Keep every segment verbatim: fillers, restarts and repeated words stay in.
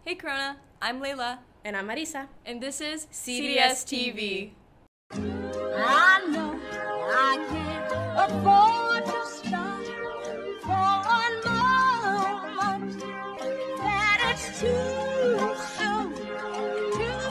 Hey Corona, I'm Layla. And I'm Marisa. And this is C D S T V. I know I can't afford to stop for a moment. That it's too soon to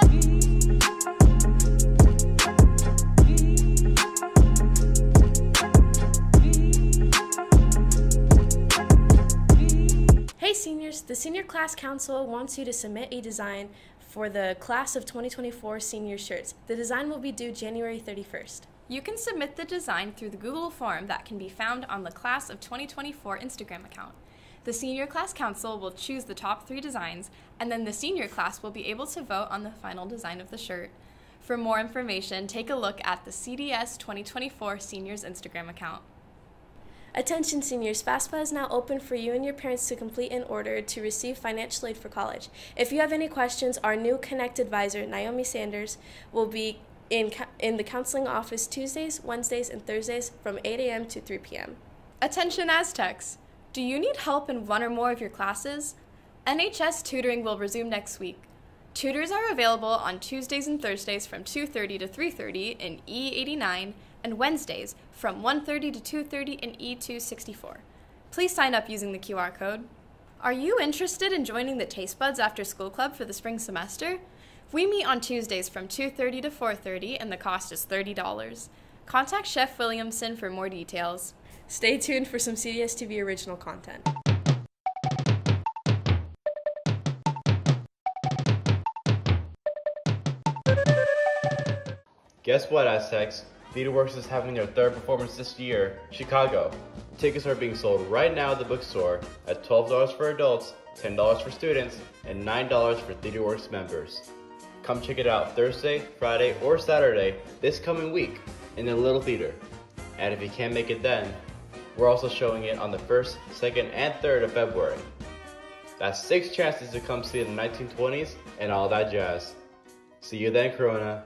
forgive. Hey seniors, the Senior Class Council wants you to submit a design for the Class of twenty twenty-four senior shirts. The design will be due January thirty-first. You can submit the design through the Google form that can be found on the Class of twenty twenty-four Instagram account. The Senior Class Council will choose the top three designs, and then the senior class will be able to vote on the final design of the shirt. For more information, take a look at the C D S twenty twenty-four Seniors Instagram account. Attention seniors, FAFSA is now open for you and your parents to complete in order to receive financial aid for college. If you have any questions, our new Connect advisor, Naomi Sanders, will be in, in the counseling office Tuesdays, Wednesdays, and Thursdays from eight a m to three p m Attention Aztecs! Do you need help in one or more of your classes? N H S tutoring will resume next week. Tutors are available on Tuesdays and Thursdays from two thirty to three thirty in E eighty-nine and Wednesdays from one thirty to two thirty in E two sixty-four. Please sign up using the Q R code. Are you interested in joining the Taste Buds After School Club for the spring semester? We meet on Tuesdays from two thirty to four thirty and the cost is thirty dollars. Contact Chef Williamson for more details. Stay tuned for some C D S T V original content. Guess what, Aztecs? TheaterWorks is having their third performance this year, Chicago. Tickets are being sold right now at the bookstore at twelve dollars for adults, ten dollars for students, and nine dollars for TheaterWorks members. Come check it out Thursday, Friday, or Saturday this coming week in the Little Theater. And if you can't make it then, we're also showing it on the first, second, and third of February. That's six chances to come see the nineteen twenties and all that jazz. See you then, Corona.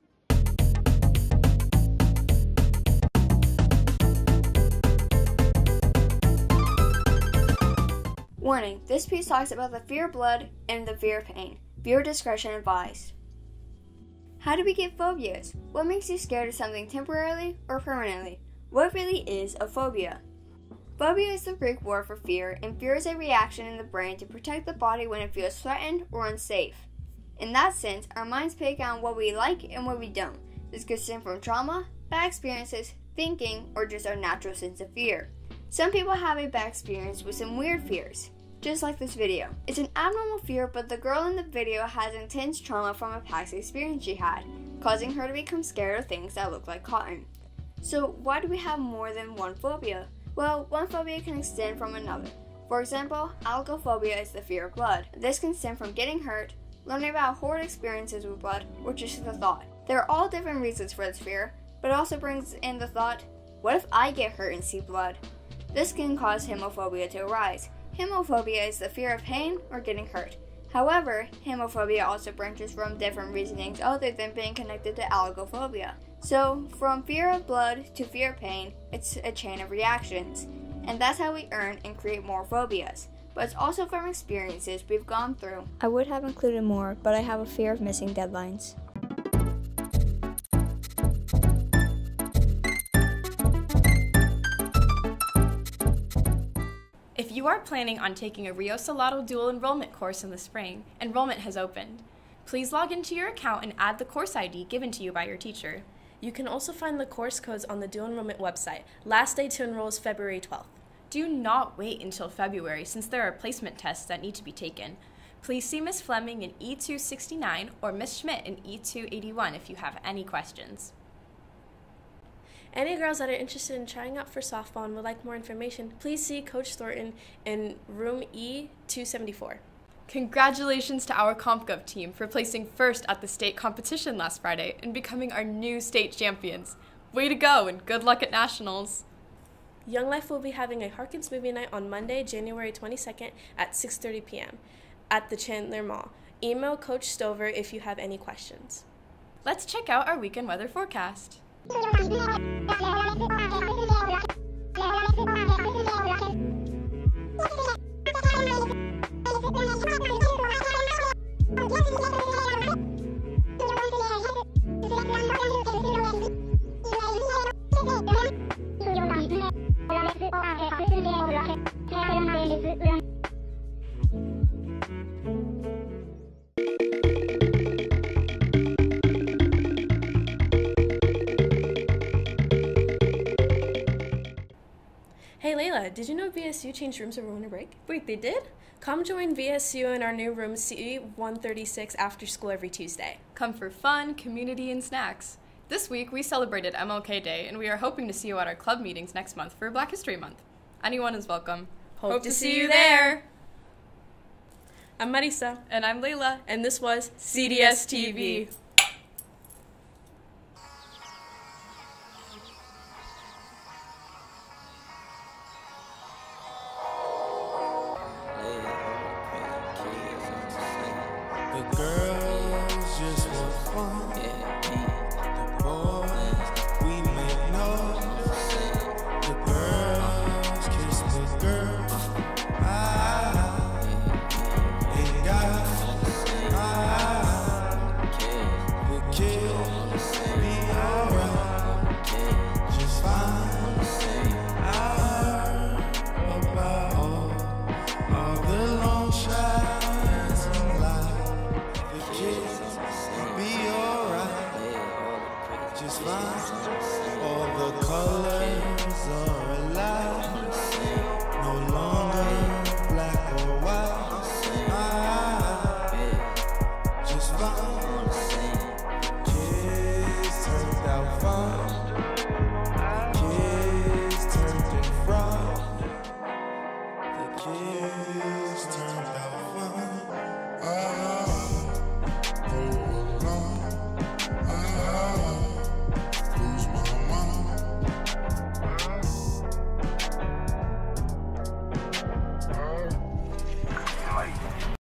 Warning, this piece talks about the fear of blood and the fear of pain. Viewer discretion advised. How do we get phobias? What makes you scared of something temporarily or permanently? What really is a phobia? Phobia is the Greek word for fear, and fear is a reaction in the brain to protect the body when it feels threatened or unsafe. In that sense, our minds pick on what we like and what we don't. This could stem from trauma, bad experiences, thinking, or just our natural sense of fear. Some people have a bad experience with some weird fears, just like this video. It's an abnormal fear, but the girl in the video has intense trauma from a past experience she had, causing her to become scared of things that look like cotton. So why do we have more than one phobia? Well, one phobia can extend from another. For example, algophobia is the fear of blood. This can stem from getting hurt, learning about horrid experiences with blood, or just the thought. There are all different reasons for this fear, but it also brings in the thought, what if I get hurt and see blood? This can cause hemophobia to arise. Hemophobia is the fear of pain or getting hurt. However, hemophobia also branches from different reasonings other than being connected to algophobia. So, from fear of blood to fear of pain, it's a chain of reactions. And that's how we earn and create more phobias. But it's also from experiences we've gone through. I would have included more, but I have a fear of missing deadlines. If you are planning on taking a Rio Salado dual enrollment course in the spring, enrollment has opened. Please log into your account and add the course I D given to you by your teacher. You can also find the course codes on the dual enrollment website. Last day to enroll is February twelfth. Do not wait until February since there are placement tests that need to be taken. Please see Miz Fleming in E two sixty-nine or Miz Schmidt in E two eighty-one if you have any questions. Any girls that are interested in trying out for softball and would like more information, please see Coach Thornton in room E two seventy-four. Congratulations to our CompGov team for placing first at the state competition last Friday and becoming our new state champions. Way to go and good luck at nationals. Young Life will be having a Harkins movie night on Monday, January twenty-second at six thirty p m at the Chandler Mall. Email Coach Stover if you have any questions. Let's check out our weekend weather forecast. Hey Layla, did you know V S U changed rooms over winter break? Wait, they did? Come join V S U in our new room C one thirty-six after school every Tuesday. Come for fun, community, and snacks. This week, we celebrated M L K Day, and we are hoping to see you at our club meetings next month for Black History Month. Anyone is welcome. Hope, to see you there! I'm Marisa. And I'm Layla. And this was C D S T V. The girls just want fun. The boys